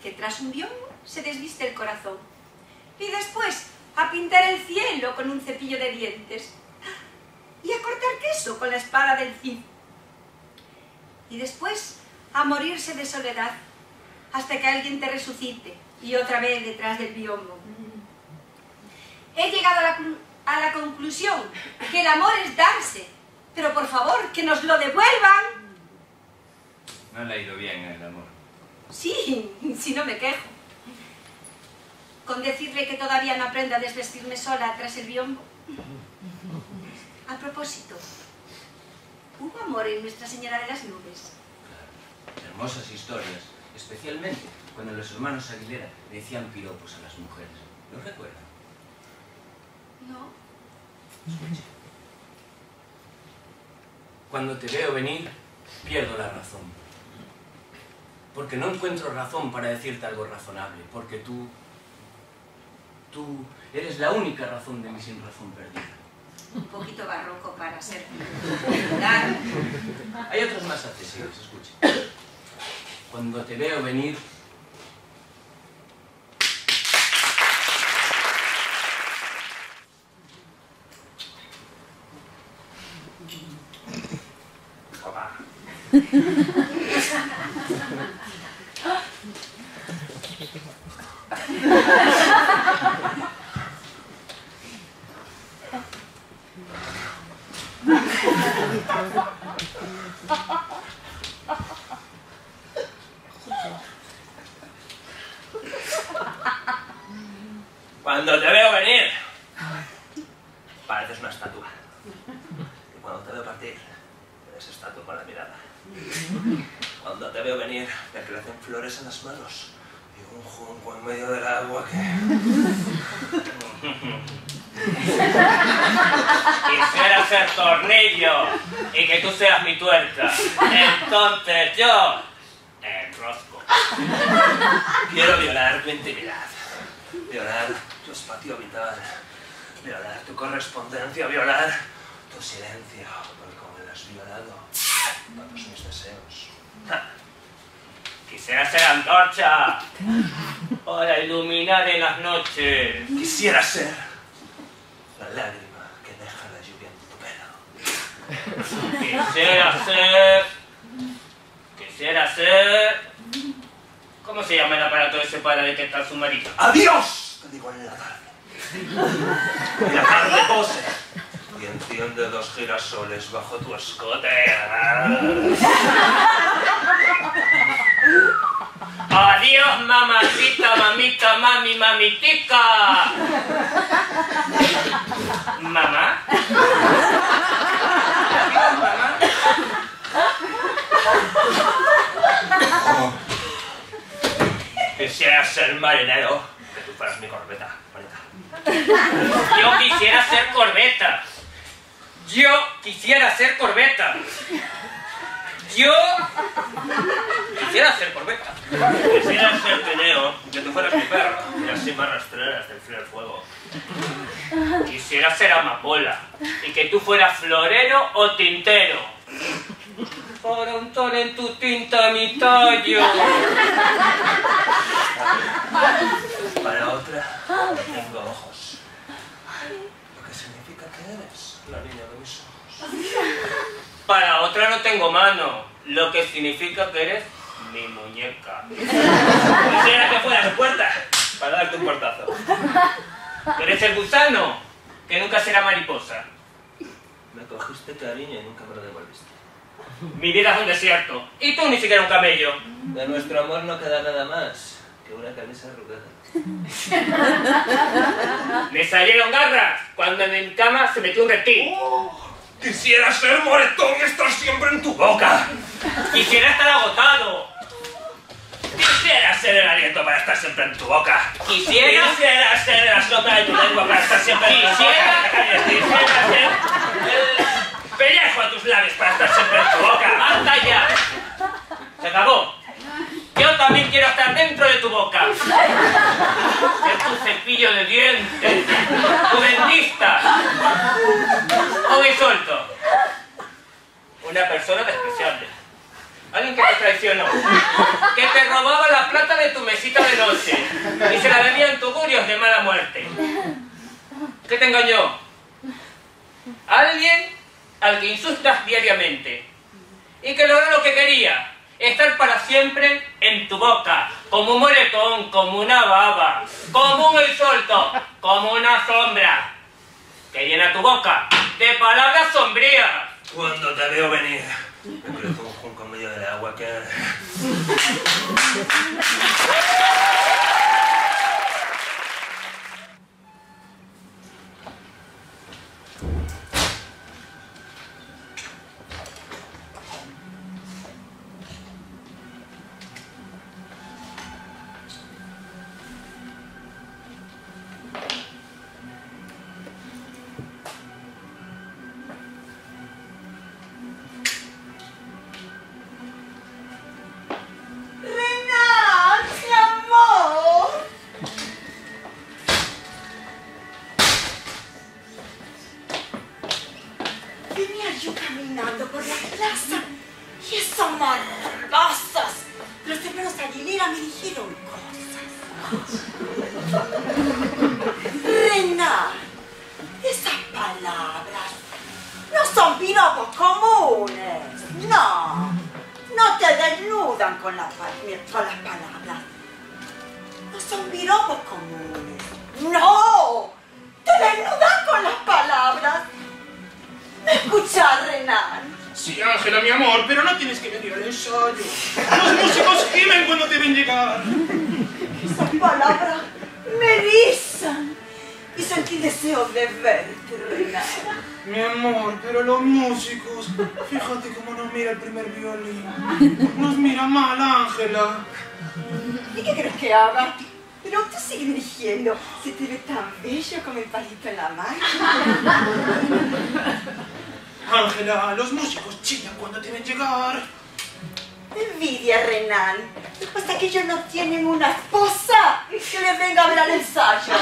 que tras un biombo se desviste el corazón. Y después a pintar el cielo con un cepillo de dientes. Y a cortar queso con la espada del Cid. Y después a morirse de soledad hasta que alguien te resucite y otra vez detrás del biombo. He llegado a la conclusión que el amor es darse, pero por favor, que nos lo devuelvan. No le ha ido bien el amor. Sí, si no me quejo. Con decirle que todavía no aprendo a desvestirme sola tras el biombo. A propósito, ¿hubo amor en Nuestra Señora de las Nubes? Claro, hermosas historias, especialmente cuando los hermanos Aguilera decían piropos a las mujeres. ¿Lo recuerdan? No. Escuche. Cuando te veo venir, pierdo la razón. Porque no encuentro razón para decirte algo razonable, porque tú eres la única razón de mi sin razón perdida. Un poquito barroco para ser popular. Hay otros más accesibles, escuche. Cuando te veo venir... Papá. Cuando te veo venir, pareces una estatua. Y cuando te veo partir, eres estatua con la mirada. Cuando te veo venir, me crecen flores en las manos y un junco en medio del agua que... Quisiera ser tornillo y que tú seas mi tuerca. Entonces yo te enrosco. Quiero violar tu intimidad, violar tu espacio vital, violar tu correspondencia, violar tu silencio, porque como me lo has violado, todos mis deseos. Quisiera ser antorcha para iluminar en las noches. Quisiera ser la lágrima que deja la lluvia en tu pelo. Quisiera ser... ¿Cómo se llama el aparato ese para detectar submarinos? ¡Adiós! Te digo en la tarde. Y la tarde pose y enciende 2 girasoles bajo tu escote. ¡Adiós, mamacita, mamita, mami, mamitica! ¿Mamá? ¿Adiós, mamá? Quisiera ser marinero, que tú fueras mi corbeta, bonita. Yo quisiera ser corbeta. Yo quisiera ser corbeta. Yo quisiera ser corbeta. Quisiera ser Pineo, que tú fueras mi perro, y así me arrastraras del frío al fuego. Quisiera ser amapola y que tú fueras florero o tintero. Para untar en tu tinta mi tallo. Para otra, no tengo ojos. Lo que significa que eres la niña de mis ojos. Para otra no tengo mano, lo que significa que eres mi muñeca. Quisiera que fueras puerta para darte un portazo. Eres el gusano, que nunca será mariposa. Me cogiste cariño y nunca me lo devolviste. Mi vida es un desierto, y tú ni siquiera un camello. De nuestro amor no queda nada más que una camisa arrugada. Me salieron garras cuando en mi cama se metió un reptil. Quisiera ser moretón y estar siempre en tu boca. Quisiera estar agotado. Quisiera ser el aliento para estar siempre en tu boca. Quisiera ser la sombra de tu lengua para estar siempre en tu boca. Quisiera ser el pellejo de tus labios para estar siempre en tu boca. ¡Basta ya! Se acabó. Yo también quiero estar dentro de tu boca. Ser tu cepillo de dientes, tu dentista, un insulto. Una persona despreciable. Alguien que te traicionó, que te robaba la plata plata de tu mesita de noche y se la debían tugurios de mala muerte. ¿Qué te engañó? Alguien al que insultas diariamente y que logró lo que quería, estar para siempre en tu boca, como un moretón, como una baba, como un insulto, como una sombra, que llena tu boca de palabras sombrías. Cuando te veo venir, me creo como un junco en medio del agua que... Sí, Ángela, mi amor, pero no tienes que venir al ensayo. Los músicos gimen cuando te ven llegar. Esas palabras me erizan y sentí deseo de verte, Renan. Mi amor, pero los músicos, fíjate cómo nos mira el primer violín. Nos mira mal, Ángela. ¿Y qué crees que haga? Pero tú sigues diciendo, se te ve tan bello con el palito en la mano. Ángela, los músicos chillan cuando te ven llegar. Envidia, Renan. Hasta que ellos no tienen una esposa que les venga a ver al ensayo.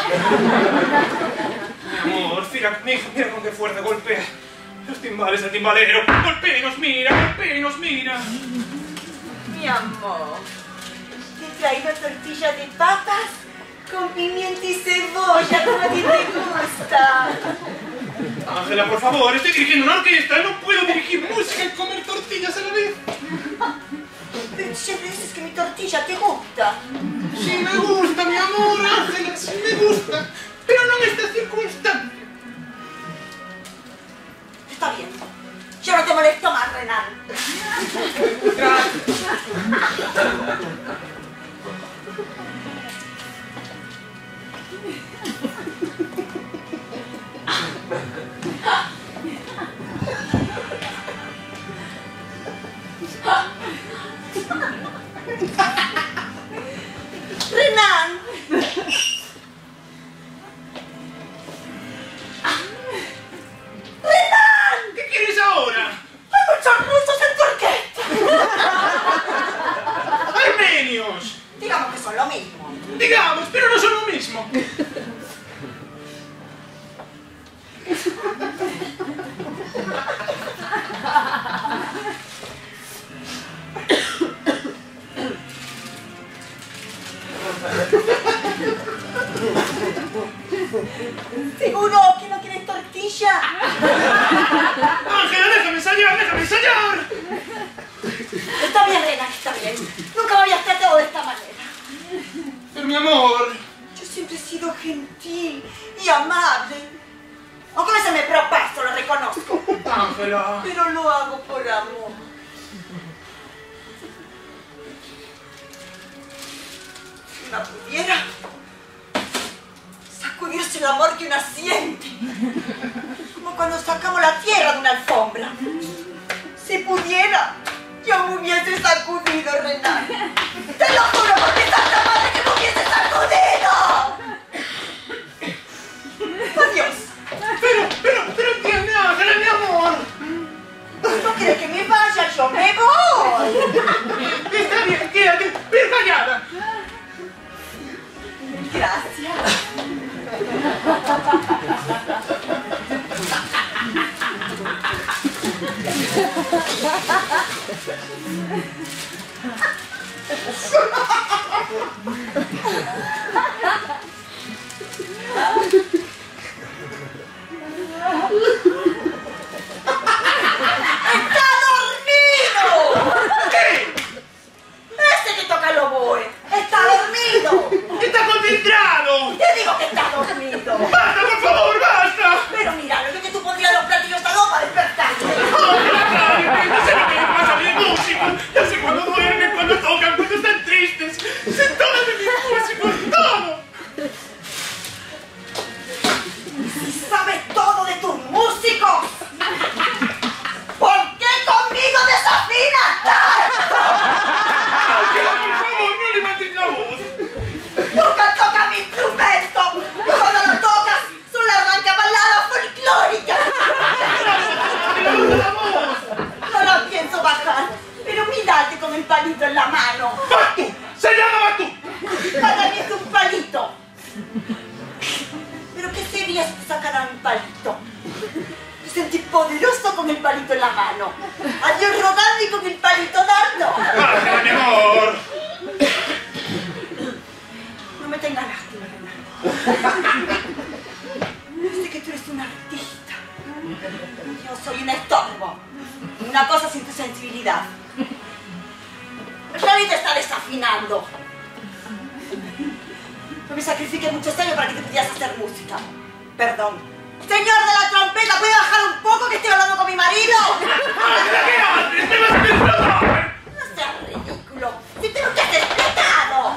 Mi amor, mira con qué fuerza golpea los timbales del timbalero. Golpea y nos mira, golpea y nos mira. Mi amor, te he traído tortillas de papas con pimienta y cebolla, como a ti te gusta. Ángela, por favor, estoy dirigiendo una orquesta, no puedo dirigir música y comer tortillas a la vez. Pero siempre dices que mi tortilla te gusta. Sí me gusta, mi amor, Ángela, sí me gusta, pero no en esta circunstancia. Está bien, yo no te molesto más, Renan. Gracias. Renan. ¡Renan! ¿Qué quieres ahora? ¡Hay muchos rusos en tu orquesta! ¡Armenios! Digamos que son lo mismo. Digamos, pero no son lo mismo. ¿Seguro que no quieres tortilla? Ángela, déjame ensayar, déjame ensayar. Está bien, Renan, está bien. Nunca me habías tratado de esta manera. Pero mi amor... Yo siempre he sido gentil y amable. Aunque a veces me propasto, lo reconozco. Ángela... Pero lo hago por amor. Si una pudiera sacudirse el amor que una siente. Como cuando sacamos la tierra de una alfombra. Si pudiera, yo me hubiese sacudido, Renan. Te lo juro por mi santa madre que me hubiese sacudido. Adiós. Pero entiende, Ángela, mi amor. ¿No quieres que me vaya? Yo me voy. Está bien, quédate, pero callada. Gracias. ¡Está dormido! ¿Qué? ¡Ese que toca el oboe! ¡Está dormido! ¡Está concentrado! ¡Te digo que está dormido! ¡Basta, por favor, basta! Pero mira, lo que tú pondrías los platillos está loco para despertarte. No sé lo que le pasa a mis músicos. Ya sé cuando duermen, cuando tocan, cuando están tristes. Sé todo de mis músicos, todo. Si sabes todo de tus músicos, ¿por qué conmigo desafinas tanto? Ángela, por favor, no levantes la voz. Nunca toca mi instrumento. Y cuando lo tocas, son las rancabaladas folclóricas. No la pienso bajar, pero mirate con el palito en la mano. ¡Batu! ¡Se llama Batu! Para mí es un palito. Pero qué sería si sacaran un palito. Me sentí poderoso con el palito en la mano. A Dios rogando y con el palito dando. ¡Ángela, mi amor! No me tengas lástima, Renato. Sé que tú eres un artista. Yo soy un estorbo. Una cosa sin tu sensibilidad. Rani te está desafinando. No me sacrifiqué muchos años para que te pudieras hacer música. Perdón. Señor de la trompeta, ¿puede bajar un poco que estoy hablando con mi marido? ¡Ángela, qué haces! ¡Te vas a despertar! No seas ridículo. Si tengo que hacer explotado.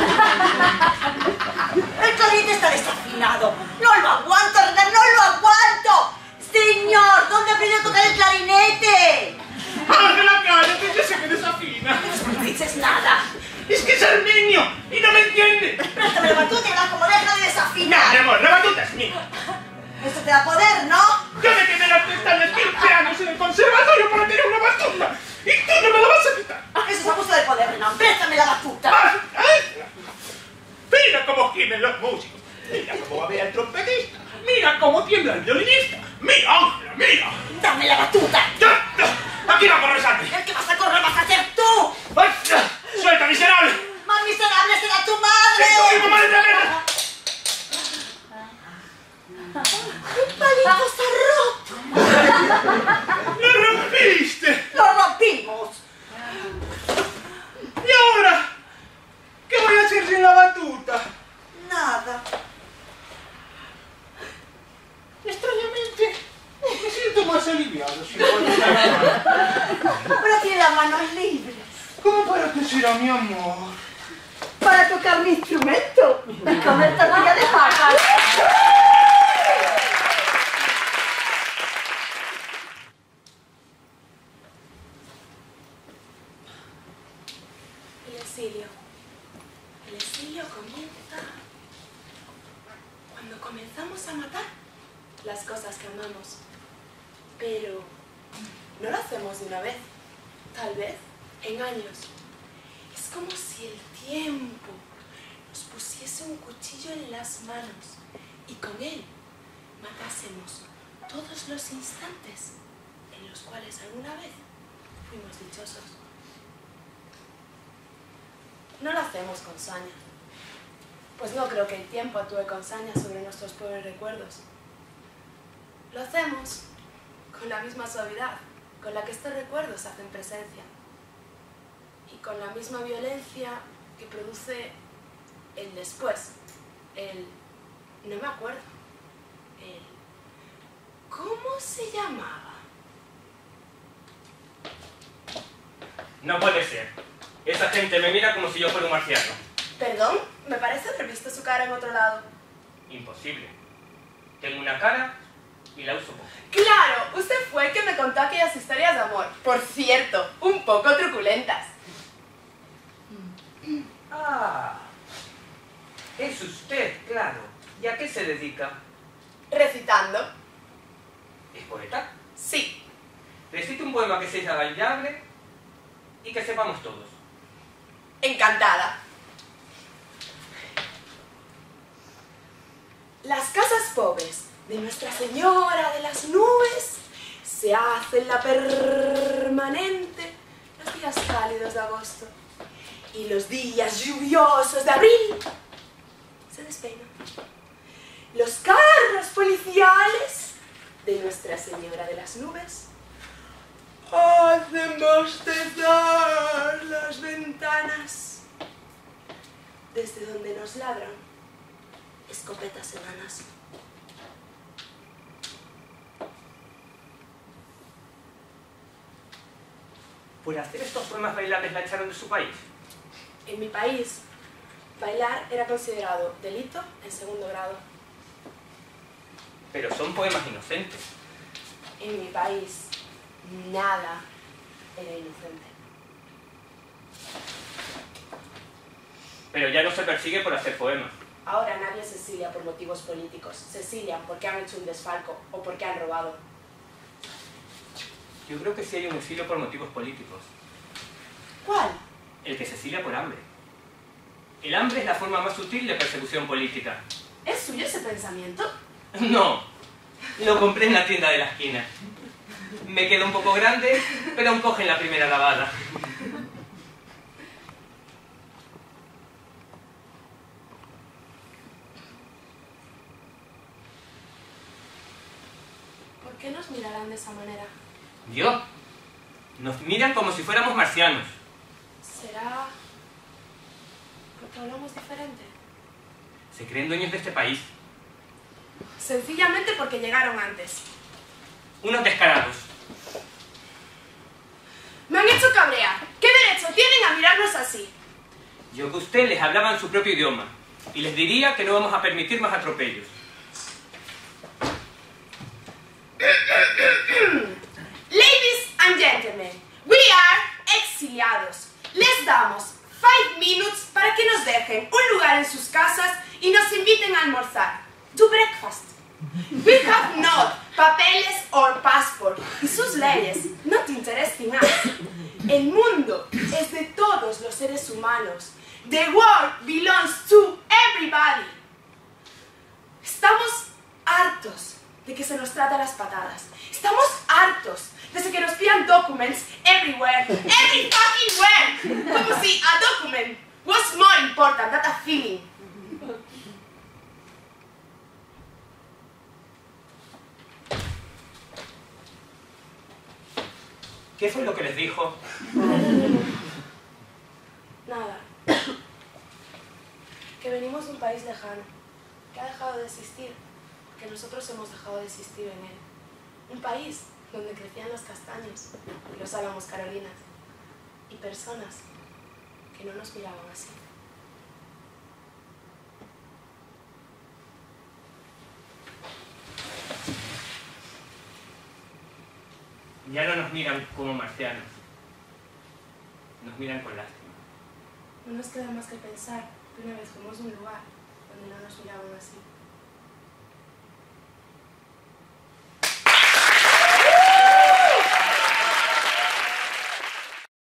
El clarinete está desafinado. No lo aguanto, Hernán, no lo aguanto. Señor, ¿dónde aprendió a tocar el clarinete? ¡Ángela, cállate! ¡Ya sé que desafina! No dices nada. ¡Es que es armenio! ¡Y no me entiende! Préstame la batuta y verás cómo deja de Mi desafinar. amor, la batuta es mía. Eso te da poder, ¿no? Yo me quedé las pestañas 15 años en el conservatorio para tener una batuta. ¡Y tú no me la vas a quitar! Eso es abuso de poder, Renan. Préstame la batuta. ¡Basta! Mira cómo gimen los músicos. Mira cómo babea el trompetista. Mira cómo tiembla el violinista. ¡Mira, Ángela, mira! Dame la batuta. ¡Ya! ¡Ya! ¡Aquí va a correr sangre! El que vas a correr vas a ser tú. ¡Ay! ¡Suelta, miserable! Más miserable será tu ¡Es tu madre. mismo madre de mierda! El palito está roto. ¡Lo rompiste! Lo rompimos. ¿Y ahora? ¿Qué voy a hacer sin la batuta? Nada. Extrañamente, me siento más aliviado sin Ahora tiene las manos libres. ¿Cómo para qué será, mi amor? Para tocar mi instrumento y comer tortilla de papa. El exilio comienza cuando comenzamos a matar las cosas que amamos. Pero no lo hacemos de una vez, tal vez en años. Es como si el tiempo nos pusiese un cuchillo en las manos y con él matásemos todos los instantes en los cuales alguna vez fuimos dichosos. No lo hacemos con saña, pues no creo que el tiempo actúe con saña sobre nuestros pobres recuerdos. Lo hacemos con la misma suavidad con la que estos recuerdos hacen presencia y con la misma violencia que produce el después, el no me acuerdo, el ¿cómo se llamaba? No puede ser. Esa gente me mira como si yo fuera un marciano. Perdón, me parece haber visto su cara en otro lado. Imposible. Tengo una cara y la uso poco. ¡Claro! Usted fue el que me contó aquellas historias de amor. Por cierto, un poco truculentas. Ah, es usted, claro. ¿Y a qué se dedica? ¿Recitando? ¿Es poeta? Sí. Recite un poema que sea bailable y que sepamos todos. Encantada. Las casas pobres de Nuestra Señora de las Nubes se hacen la permanente los días cálidos de agosto. y los días lluviosos de abril se despeinan. Los carros policiales de Nuestra Señora de las Nubes hacen bostezar las ventanas, desde donde nos ladran escopetas enanas. Por hacer estos poemas bailables la echaron de su país. En mi país, bailar era considerado delito en segundo grado. Pero son poemas inocentes. En mi país, nada era inocente. Pero ya no se persigue por hacer poemas. Ahora nadie se exilia por motivos políticos. Se exilian porque han hecho un desfalco o porque han robado. Yo creo que sí hay un exilio por motivos políticos. ¿Cuál? El que se exilia por hambre. El hambre es la forma más sutil de persecución política. ¿Es suyo ese pensamiento? No, lo compré en la tienda de la esquina. Me quedó un poco grande, pero aún coge en la primera lavada. ¿Por qué nos mirarán de esa manera? Dios, nos miran como si fuéramos marcianos. ¿Será porque hablamos diferente? Se creen dueños de este país. Sencillamente porque llegaron antes. Unos descarados. Me han hecho cabrear. ¿Qué derecho tienen a mirarnos así? Yo que usted les hablaba en su propio idioma y les diría que no vamos a permitir más atropellos. Ladies and gentlemen, we are exiliados. Les damos 5 minutes para que nos dejen un lugar en sus casas y nos inviten a almorzar. To breakfast. We have not papeles or passport. Y sus leyes not interesting us. El mundo es de todos los seres humanos. The world belongs to everybody. Estamos hartos de que se nos trate a las patadas. Estamos hartos desde que nos pidan documents everywhere, every fucking where. Como si a document was more important than a feeling. ¿Qué fue lo que les dijo? Nada. Que venimos de un país lejano, que ha dejado de existir, porque nosotros hemos dejado de existir en él. Un país donde crecían los castaños y los álamos carolinas, y personas que no nos miraban así. Ya no nos miran como marcianos. Nos miran con lástima. No nos queda más que pensar que una vez fuimos a un lugar donde no nos miraban así.